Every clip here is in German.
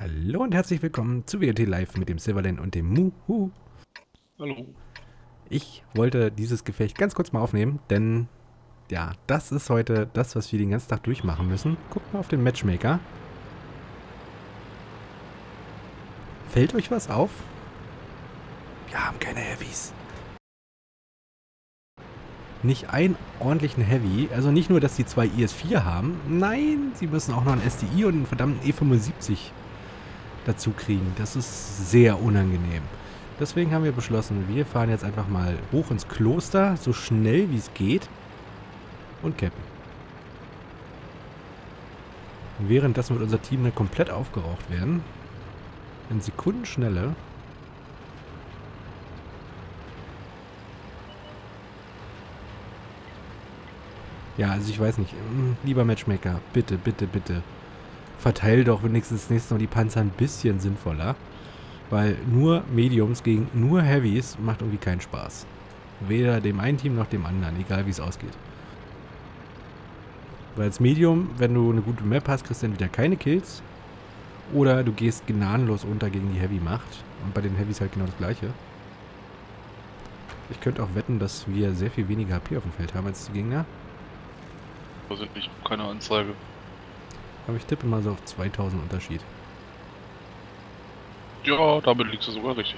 Hallo und herzlich willkommen zu WOT Live mit dem Silverland und dem Muhu. Hallo. Ich wollte dieses Gefecht ganz kurz mal aufnehmen, denn ja, das ist heute das, was wir den ganzen Tag durchmachen müssen. Guckt mal auf den Matchmaker. Fällt euch was auf? Wir haben keine Heavys. Nicht einen ordentlichen Heavy. Also nicht nur, dass die zwei IS-4 haben. Nein, sie müssen auch noch einen SDI und einen verdammten E75 dazu kriegen. Das ist sehr unangenehm. Deswegen haben wir beschlossen, wir fahren jetzt einfach mal hoch ins Kloster, so schnell wie es geht, und cappen. Währenddessen wird unser Team dann komplett aufgeraucht werden. In Sekundenschnelle. Ja, also ich weiß nicht. Lieber Matchmaker, bitte, bitte, bitte. Verteil doch wenigstens das nächste Mal die Panzer ein bisschen sinnvoller. Weil nur Mediums gegen nur Heavys macht irgendwie keinen Spaß. Weder dem einen Team noch dem anderen, egal wie es ausgeht. Weil als Medium, wenn du eine gute Map hast, kriegst du entweder keine Kills oder du gehst gnadenlos unter gegen die Heavy-Macht. Und bei den Heavys halt genau das gleiche. Ich könnte auch wetten, dass wir sehr viel weniger HP auf dem Feld haben als die Gegner. Da sind nicht keine Anzeige. Aber ich tippe mal so auf 2000 Unterschied. Ja, damit liegst du sogar richtig.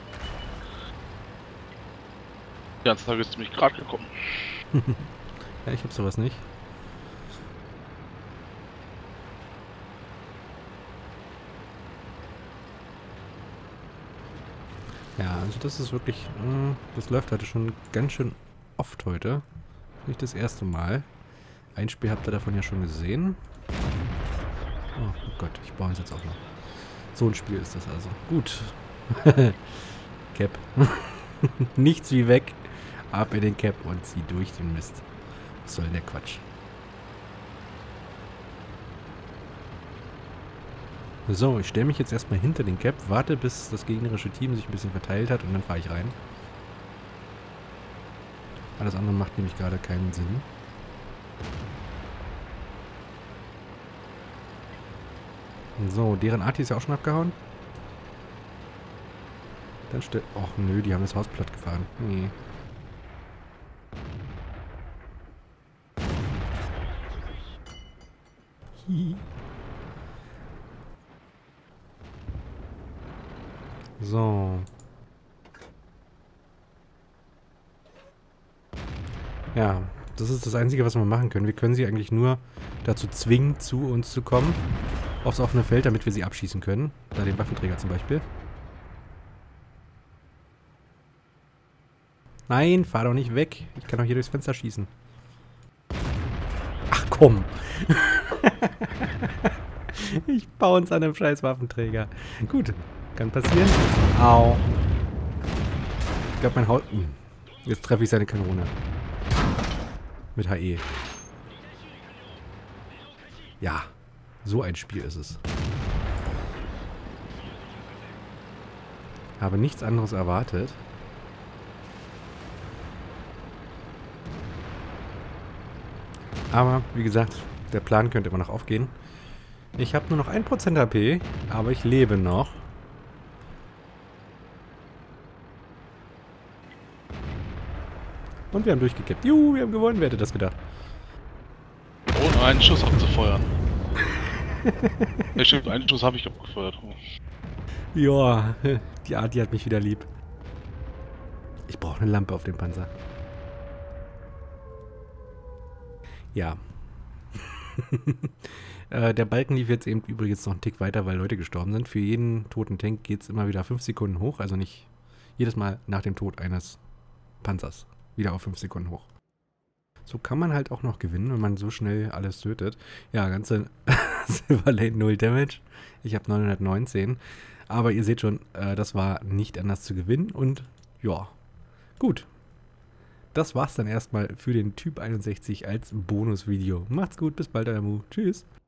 Die Anzeige ist ziemlich gerade gekommen. Ja, ich hab sowas nicht. Ja, also das ist wirklich, das läuft heute schon ganz schön oft heute. Nicht das erste Mal. Ein Spiel habt ihr davon ja schon gesehen. Oh Gott, ich baue uns jetzt auch noch. So ein Spiel ist das also. Gut. Cap. Nichts wie weg. Ab in den Cap und zieh durch den Mist. Was soll denn der Quatsch? So, ich stelle mich jetzt erstmal hinter den Cap, warte, bis das gegnerische Team sich ein bisschen verteilt hat und dann fahre ich rein. Alles andere macht nämlich gerade keinen Sinn. So, deren Arti ist ja auch schon abgehauen. Dann stellt... Och nö, die haben das Haus platt gefahren. Nee. Hihi. So. Ja, das ist das Einzige, was wir machen können. Wir können sie eigentlich nur dazu zwingen, zu uns zu kommen. Aufs offene Feld, damit wir sie abschießen können. Da den Waffenträger zum Beispiel. Nein, fahr doch nicht weg. Ich kann doch hier durchs Fenster schießen. Ach komm. Ich baue uns an einem scheiß Waffenträger. Gut, kann passieren. Au. Ich glaube, mein Haut... Jetzt treffe ich seine Kanone. Mit HE. Ja, so ein Spiel ist es. Habe nichts anderes erwartet. Aber, wie gesagt, der Plan könnte immer noch aufgehen. Ich habe nur noch 1% HP, aber ich lebe noch. Und wir haben durchgekippt. Juhu, wir haben gewonnen. Wer hätte das gedacht? Ohne einen Schuss abzufeuern. Ja, stimmt, einen Schuss habe ich abgefeuert. Ja, die Art, die hat mich wieder lieb. Ich brauche eine Lampe auf dem Panzer. Ja. Der Balken lief jetzt eben übrigens noch einen Tick weiter, weil Leute gestorben sind. Für jeden toten Tank geht es immer wieder 5 Sekunden hoch. Also nicht jedes Mal nach dem Tod eines Panzers. Wieder auf 5 Sekunden hoch. So kann man halt auch noch gewinnen, wenn man so schnell alles tötet. Ja, ganze Silverland 0 Damage. Ich habe 919. Aber ihr seht schon, das war nicht anders zu gewinnen. Und ja, gut. Das war's dann erstmal für den Typ 61 als Bonusvideo. Macht's gut, bis bald, euer Mu. Tschüss.